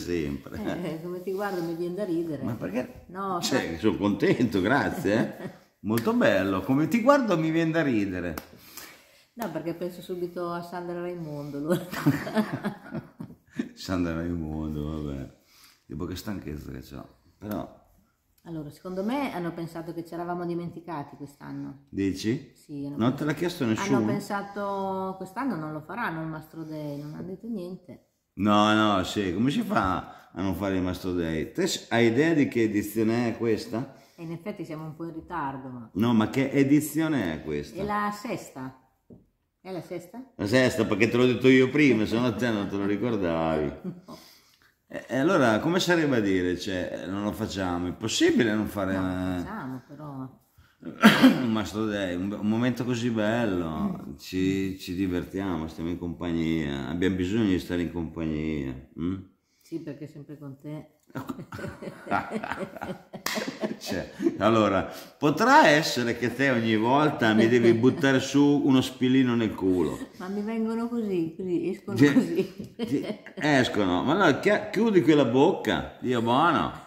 sempre. Come ti guardo mi viene da ridere. Ma perché? No, Cioè, sono contento, grazie. Molto bello, come ti guardo mi viene da ridere. no, perché penso subito a Sandra Raimondo. Allora. Sandra Raimondo, vabbè. Tipo che stanchezza che c'ho. Però, Allora, secondo me hanno pensato che ci eravamo dimenticati quest'anno. dici? Sì, Non te l'ha chiesto nessuno? hanno pensato quest'anno non lo faranno il Mastro Day, non hanno detto niente. No, sì, come si fa a non fare il Mastro Day? Te hai idea di che edizione è questa? E in effetti siamo un po' in ritardo, ma... No, ma che edizione è questa? È la sesta. È la sesta? La sesta, perché te l'ho detto io prima, se no te non te lo ricordavi. No. E allora, come sarebbe a dire? Cioè, non lo facciamo? È possibile non fare No, facciamo però. un Mastro Day, un momento così bello, ci divertiamo, stiamo in compagnia, abbiamo bisogno di stare in compagnia. Sì, perché sempre con te. Cioè, allora, potrà essere che te ogni volta mi devi buttare su uno spillino nel culo. Ma mi vengono così, escono così. Escono, ma allora chiudi quella bocca, Dio buono,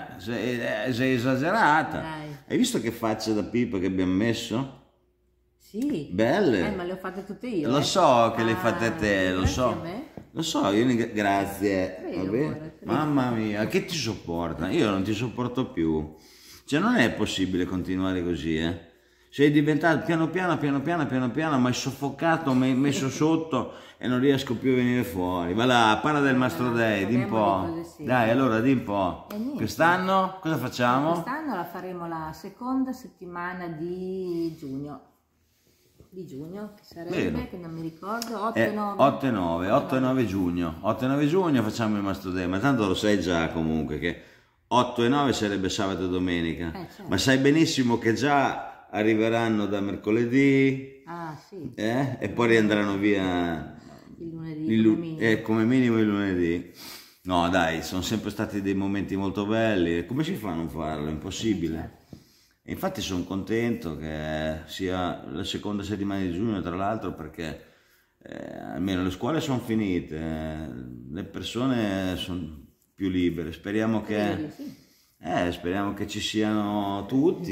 sei esagerata. Dai. Hai visto che faccia da pipa che abbiamo messo? Sì. Belle. Ma le ho fatte tutte io. Lo so che le fate te, lo grazie so. a me. Lo so, grazie. Prego, Va bene? amore, prego. Mamma mia, che ti sopporta? Io non ti sopporto più. Cioè, non è possibile continuare così, eh? Sei diventato piano piano, mi hai soffocato, mi hai messo sotto e non riesco più a venire fuori. Va là, parla del Mastro Day, di un po'. parliamo di cose, sì. Dai, allora, di un po'. niente. Quest'anno cosa facciamo? Quest'anno la faremo la seconda settimana di giugno. Di giugno, che sarebbe, Vero. che non mi ricordo, 8 Eh, e 9. 8 e 9 giugno. 8 e 9 giugno facciamo il Mastro Day, ma tanto lo sai già comunque che 8 e 9 sarebbe sabato e domenica. Certo. Ma sai benissimo che già arriveranno da mercoledì, Ah, sì, e poi riandranno via il lunedì come minimo. come minimo il lunedì. No, dai, sono sempre stati dei momenti molto belli. Come si fa a non farlo? È impossibile. E infatti sono contento che sia la seconda settimana di giugno, tra l'altro, perché almeno le scuole sono finite, le persone sono più libere. Speriamo che, speriamo che ci siano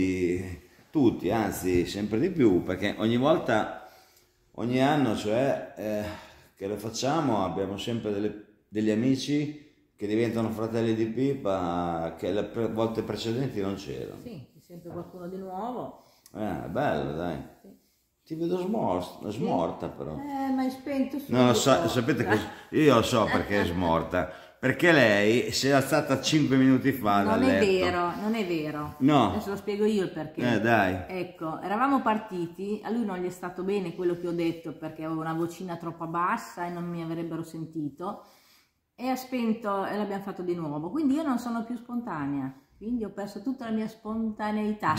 tutti, anzi sempre di più, perché ogni volta, ogni anno, cioè, che lo facciamo, abbiamo sempre degli amici che diventano fratelli di pipa che le volte precedenti non c'erano. Sì, c'è sempre qualcuno di nuovo. Bello, dai. Sì. Ti vedo smorta però. Ma hai spento subito. No, sapete cosa? Io lo so perché è smorta. Perché lei si è alzata 5 minuti fa dal letto. Non è vero, non è vero. No. Adesso lo spiego io il perché. Dai. Ecco, eravamo partiti, a lui non gli è stato bene quello che ho detto perché avevo una vocina troppo bassa e non mi avrebbero sentito. E ha spento e l'abbiamo fatto di nuovo. Quindi io non sono più spontanea. Quindi ho perso tutta la mia spontaneità.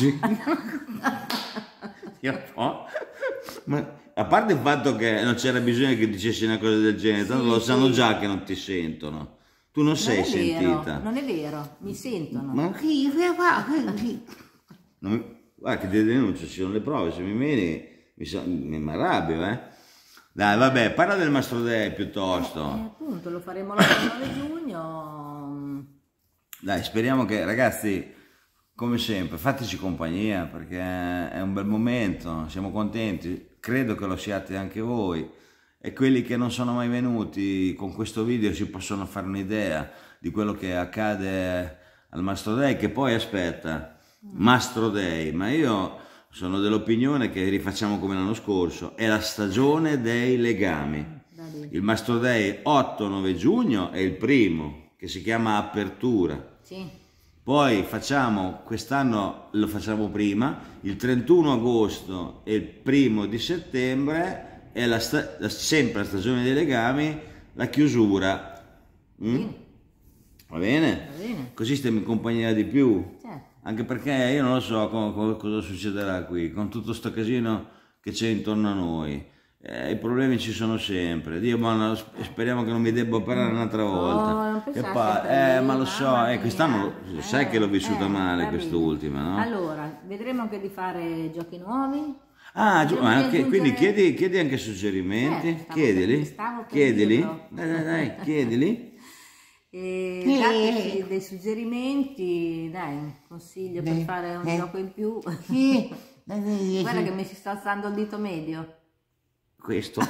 Ma a parte il fatto che non c'era bisogno che dicessi una cosa del genere, tanto lo sanno già che non ti sentono. Tu non sei sentita. Non è vero, mi sentono. Ma chi fa? Guarda che ti denuncio, ci sono le prove, se mi meni mi arrabbio, Dai, vabbè, parla del Mastro Day piuttosto. Appunto, lo faremo l'8-9 giugno. Dai, speriamo che, ragazzi, come sempre, fateci compagnia perché è un bel momento, siamo contenti, credo che lo siate anche voi e quelli che non sono mai venuti con questo video si possono fare un'idea di quello che accade al Mastro Day, che poi aspetta, Mastro Day, ma io sono dell'opinione che rifacciamo come l'anno scorso, è la stagione dei legami. Il Mastro Day 8-9 giugno è il primo, che si chiama Apertura. Sì. Poi facciamo, quest'anno lo facciamo prima, il 31 agosto e il 1° di settembre è sempre la stagione dei legami, la chiusura. Va bene? Va bene. Così stiamo in compagnia di più. Certo. Anche perché io non lo so cosa succederà qui, con tutto sto casino che c'è intorno a noi. I problemi ci sono sempre. Dio, ma speriamo che non mi debba operare un'altra volta. Ma lo so, quest'anno sai che l'ho vissuta male quest'ultima, no? Allora, vedremo anche di fare giochi nuovi. Quindi chiedi anche suggerimenti, chiedili, dai, chiedili. E dateci dei suggerimenti, dai, un consiglio per fare un gioco in più. Guarda che mi si sta alzando il dito medio. Questo.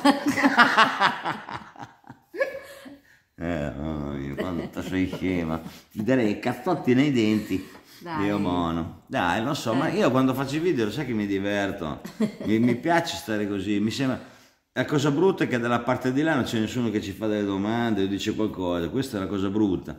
Mamma mia, quanto sei scema. Ti darei cazzotti nei denti. Dai. Io mono. Dai, non so, ma io quando faccio i video lo sai che mi diverto. Mi piace stare così. Mi sembra. La cosa brutta è che dalla parte di là non c'è nessuno che ci fa delle domande o dice qualcosa. Questa è la cosa brutta.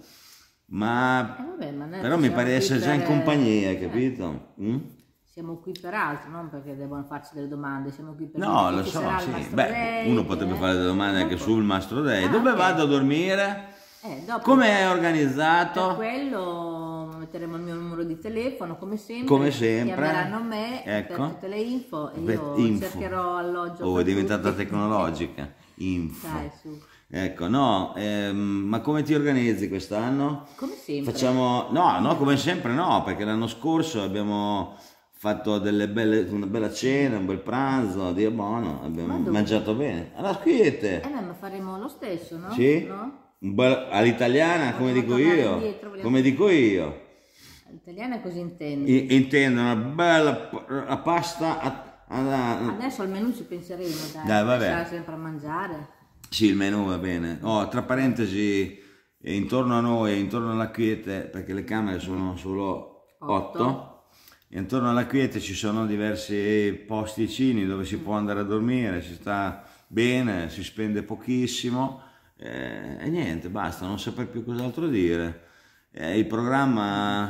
Ma, vabbè, ma però mi pare di essere già in compagnia, capito? Siamo qui per altro, non perché devono farci delle domande, siamo qui per No, dire lo chi so, sarà il sì. Mastro Beh, Day, uno potrebbe fare delle domande anche sul Mastro Day. Dove ok. vado a dormire? Dopo, Come è per organizzato? quello metteremo il mio numero di telefono, come sempre. Come sempre. Chiameranno me Ecco. per tutte le info e Per io info. cercherò alloggio Oh, per è diventata tutti. tecnologica. Info. Dai, su. Ecco, no, ma come ti organizzi quest'anno? Come sempre. Facciamo, no, come sempre no, perché l'anno scorso abbiamo fatto una bella cena, un bel pranzo, Dio buono, abbiamo mangiato bene. Alla Schiete! Ma faremo lo stesso, no? Sì? No? All'italiana, come dico tornare io. indietro, vogliamo- Come dico io. L'italiana cosa intendi? Intendo una bella pasta Adesso al menù ci penseremo, dai. Dai, vabbè. Sarà sempre a mangiare. Sì, il menù va bene. Oh, tra parentesi, intorno a noi, intorno alla Quiete, perché le camere sono solo 8, intorno alla Quiete ci sono diversi posticini dove si può andare a dormire, si sta bene, si spende pochissimo e niente, basta, non saper più cos'altro dire. Il programma,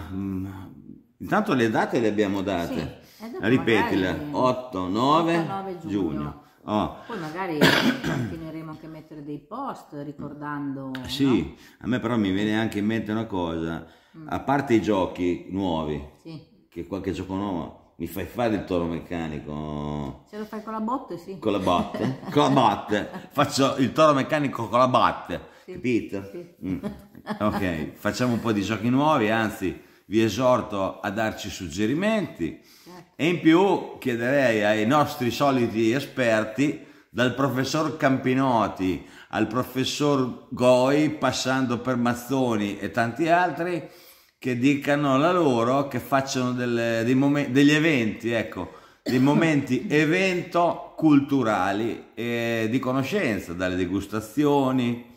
intanto le date le abbiamo date, Sì, e dopo ripetile, magari 8, 9 9 giugno. Oh. Poi magari continueremo anche a mettere dei post ricordando. Sì, a me però mi viene anche in mente una cosa, a parte i giochi nuovi, Sì. che qualche gioco nuovo, mi fai fare il toro meccanico Se lo fai con la botte, sì. con la botte? Con la botte, faccio il toro meccanico con la botte, Sì, capito? sì. Ok, facciamo un po' di giochi nuovi, anzi vi esorto a darci suggerimenti. E in più chiederei ai nostri soliti esperti, dal professor Campinotti al professor Goi, passando per Mazzoni e tanti altri, che dicano la loro, che facciano degli eventi, ecco, dei momenti evento culturali e di conoscenza, dalle degustazioni.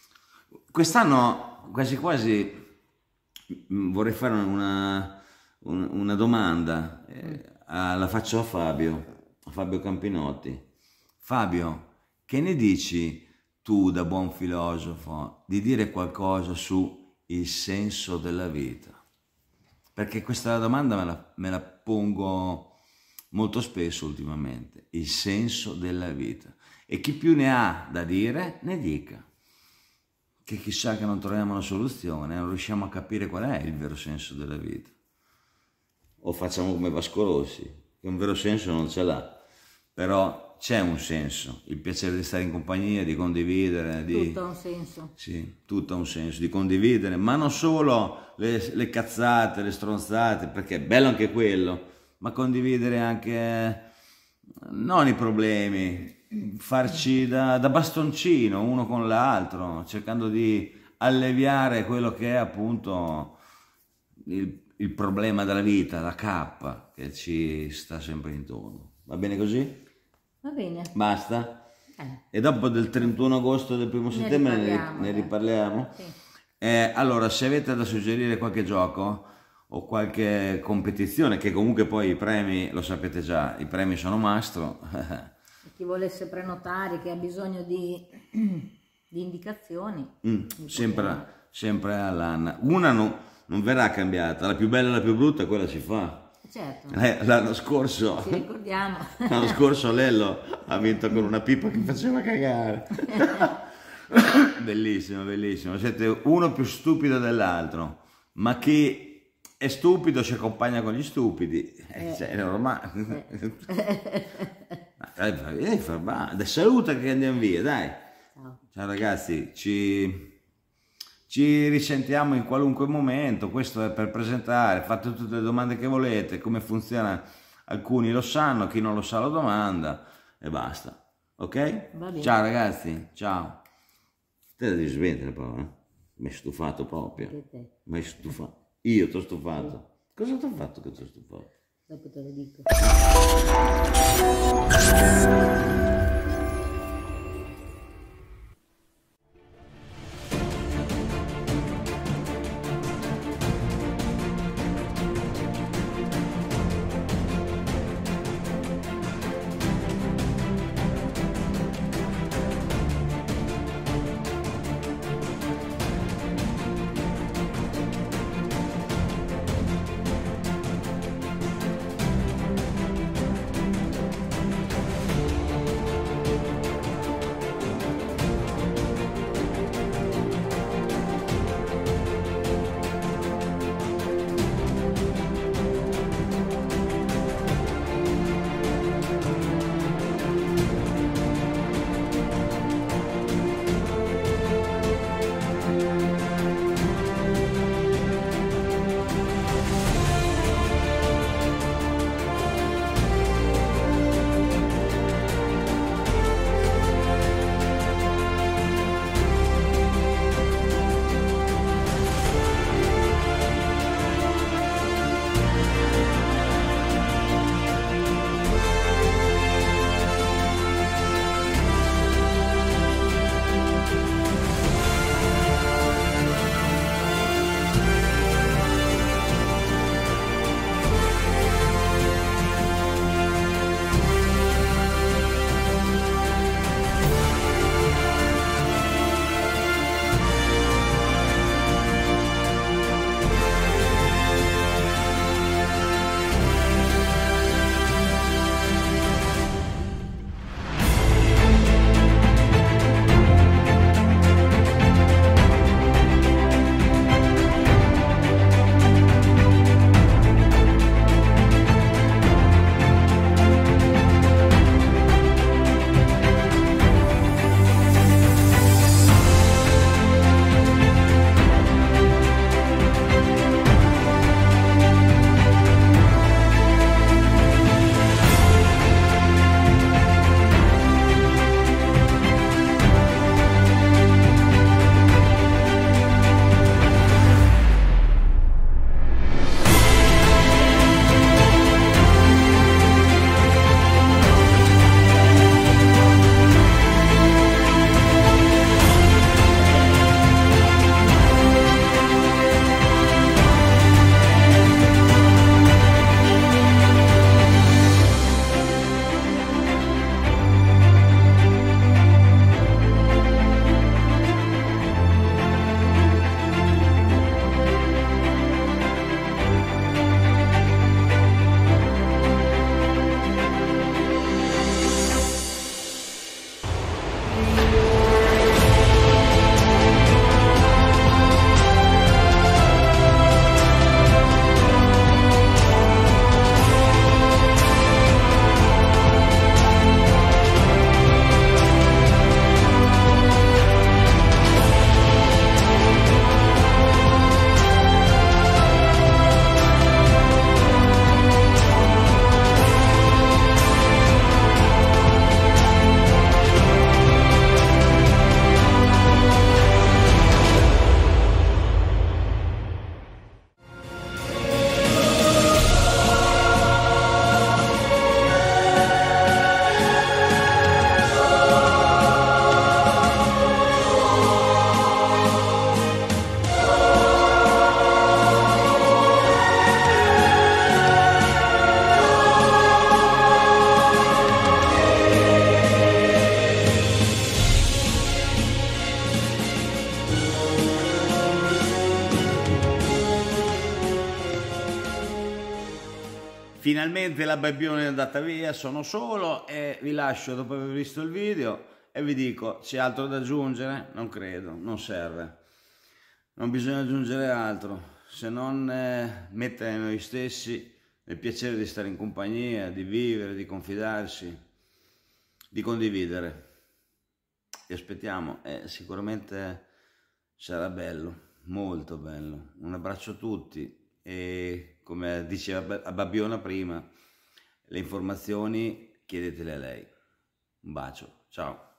Quest'anno quasi quasi vorrei fare una domanda, la faccio a Fabio Campinotti. Fabio, che ne dici tu da buon filosofo di dire qualcosa su il senso della vita? Perché questa domanda me la pongo molto spesso ultimamente, il senso della vita. E chi più ne ha da dire, ne dica. Che chissà che non troviamo una soluzione, non riusciamo a capire qual è il vero senso della vita. O facciamo come Vasco Rossi, che un vero senso non ce l'ha, però c'è un senso, il piacere di stare in compagnia, di condividere. Tutto ha un senso. Sì, tutto ha un senso, di condividere, ma non solo le cazzate, le stronzate, perché è bello anche quello, ma condividere anche non i problemi, farci da bastoncino uno con l'altro, cercando di alleviare quello che è appunto il problema della vita, la cappa che ci sta sempre intorno. Va bene così? Va bene. Basta? E dopo del 31 agosto e del 1 settembre ne riparliamo? Sì. Allora, se avete da suggerire qualche gioco o qualche competizione, che comunque poi i premi, lo sapete già, i premi sono mastro. Chi volesse prenotare, che ha bisogno di indicazioni. Sempre all'Anna. Una non verrà cambiata, la più bella e la più brutta, quella si fa. Certo. L'anno scorso, Ci ricordiamo. l'anno scorso Lello ha vinto con una pipa che faceva cagare. Bellissimo, bellissimo. Siete uno più stupido dell'altro, ma chi è stupido si accompagna con gli stupidi. Cioè, è normale. Dai, saluta che andiamo via, dai. Ciao ragazzi, ci risentiamo in qualunque momento. Questo è per presentare, fate tutte le domande che volete, come funziona, alcuni lo sanno, chi non lo sa lo domanda e basta, ok? Va bene. Ciao ragazzi, ciao. Te la devi smettere però, Mi hai stufato proprio. Anche te. Mi hai stufato. Io ti ho stufato. Cosa ti ho fatto che ti ho stufato? Dopo te lo dico. Finalmente la Babbione è andata via, sono solo e vi lascio dopo aver visto il video e vi dico, c'è altro da aggiungere? Non credo, non serve. Non bisogna aggiungere altro, se non mettere noi stessi nel piacere di stare in compagnia, di vivere, di confidarsi, di condividere. Vi aspettiamo e sicuramente sarà bello, molto bello. Un abbraccio a tutti e come diceva a Babbiona prima, le informazioni chiedetele a lei. Un bacio, ciao.